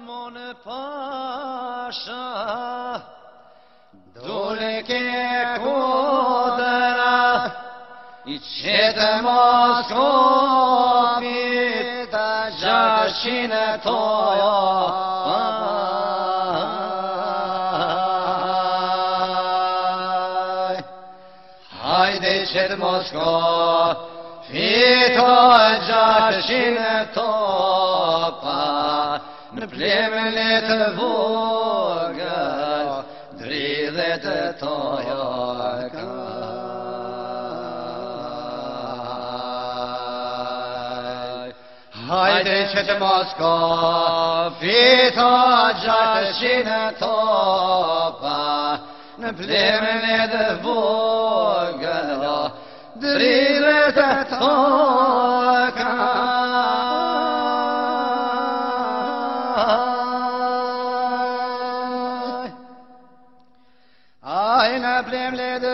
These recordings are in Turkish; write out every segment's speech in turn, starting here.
Osman Paşa Dulke kudra İçete Moskovi da Jaşine toya Haydi çet Moskovi to Jaşine topa Plemlet voga Drilet toyaka Haydi çet Moskovi to Jaşine topa Plemlet voga Drilet toyaka Ayna plemledi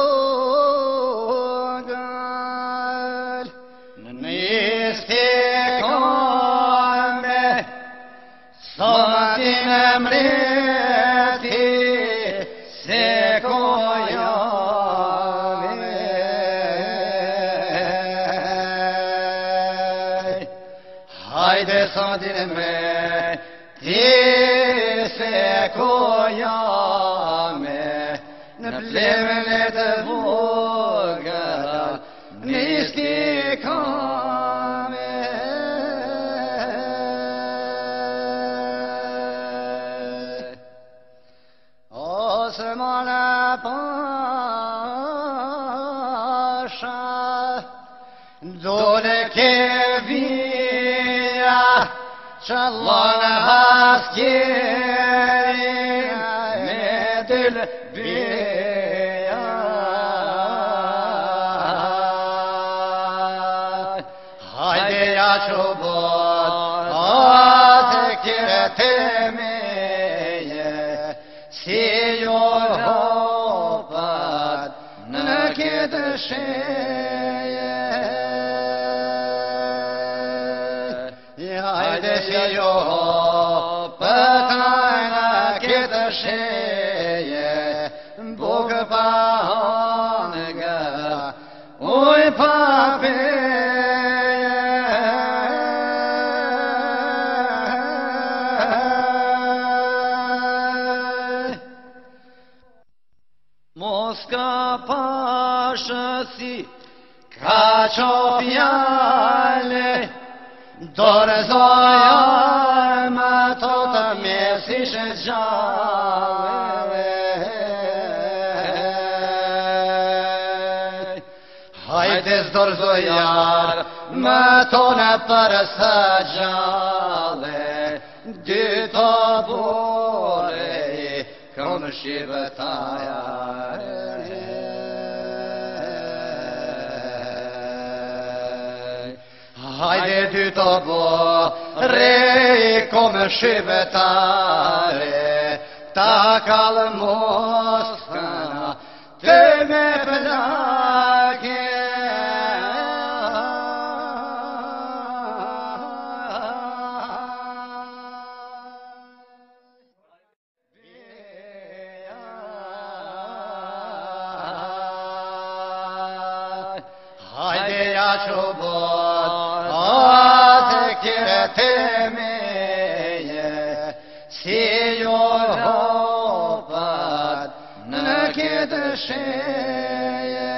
bugal Nistikome Somatin emreti Sekoyame Haydi somatin emreti Sekoyame Plemlet voga nistikame Osman Paşa Dulke via Çalan askeri medil Çubuk ateketemeye siyor hopat naked şeye haydi siyor hopat naked şeye bog pahanega oy pape Moska Paşası Kaçopyale Dorzoya Matota Mesişe Cale Haydi Dorzoyar Matona Parasa Cale Dito Bore Konuşivetaya Haydi dütobo re komşivetare Takal Moskana teme plake Haydi ya çubuk ateketemeye siyor hopat naked şeye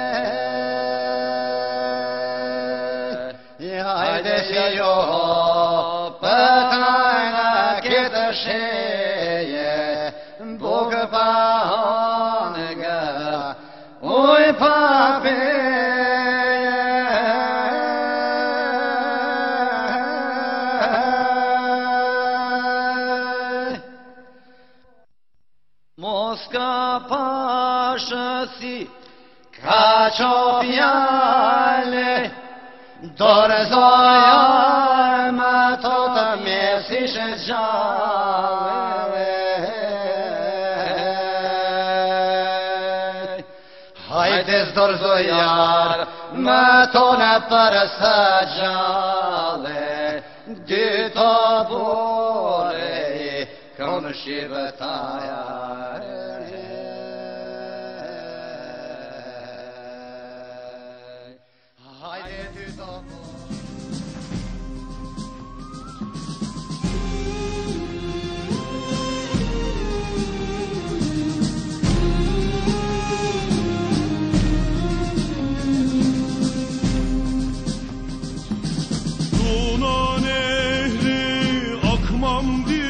haydi siyor hopat naked şeye bog pahanega oy pape Moska Paşası Kaçopyale Dorzoya Matota Mesişe Cale Haydi Dorzoyar Matona Parasa Cale Dito Bore Kan și bătaia. Haide, Domnul! Tuna nehri akmam diye